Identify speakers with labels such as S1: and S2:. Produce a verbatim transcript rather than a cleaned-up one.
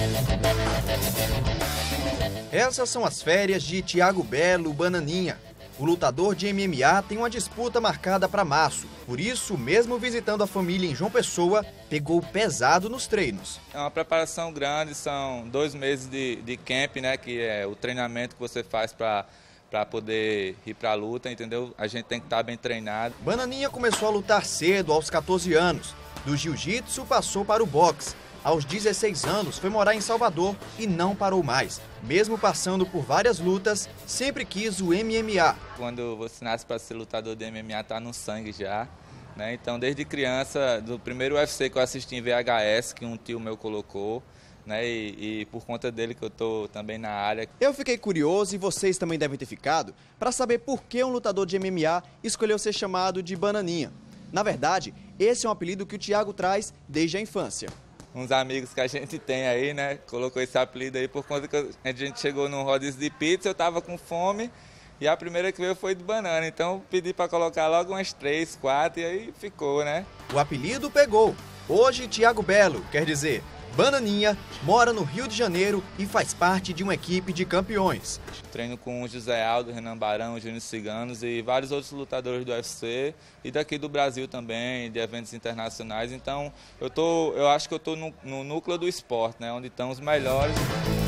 S1: Essas são as férias de Thiago Belo Bananinha. O lutador de M M A tem uma disputa marcada para março. Por isso, mesmo visitando a família em João Pessoa, pegou pesado nos treinos.
S2: É uma preparação grande, são dois meses de, de camp, né, que é o treinamento que você faz para para poder ir para a luta, entendeu? A gente tem que estar bem treinado.
S1: Bananinha começou a lutar cedo, aos quatorze anos. Do jiu-jitsu passou para o boxe. Aos dezesseis anos foi morar em Salvador e não parou mais. Mesmo passando por várias lutas, sempre quis o M M A.
S2: Quando você nasce para ser lutador de M M A, tá no sangue já, né? Então, desde criança, do primeiro U F C que eu assisti em V H S, que um tio meu colocou, né? E, e por conta dele que eu tô também na área.
S1: Eu fiquei curioso, e vocês também devem ter ficado, para saber por que um lutador de M M A escolheu ser chamado de Bananinha. Na verdade, esse é um apelido que o Thiago traz desde a infância.
S2: Uns amigos que a gente tem aí, né, colocou esse apelido aí por conta que a gente chegou num rodízio de pizza, eu tava com fome e a primeira que veio foi de banana, então pedi para colocar logo umas três, quatro e aí ficou, né?
S1: O apelido pegou. Hoje, Thiago Belo, quer dizer, Bananinha, mora no Rio de Janeiro e faz parte de uma equipe de campeões.
S2: Treino com o José Aldo, Renan Barão, Júnior Ciganos e vários outros lutadores do U F C e daqui do Brasil também, de eventos internacionais. Então, eu, tô, eu acho que eu estou no, no núcleo do esporte, né, onde estão os melhores.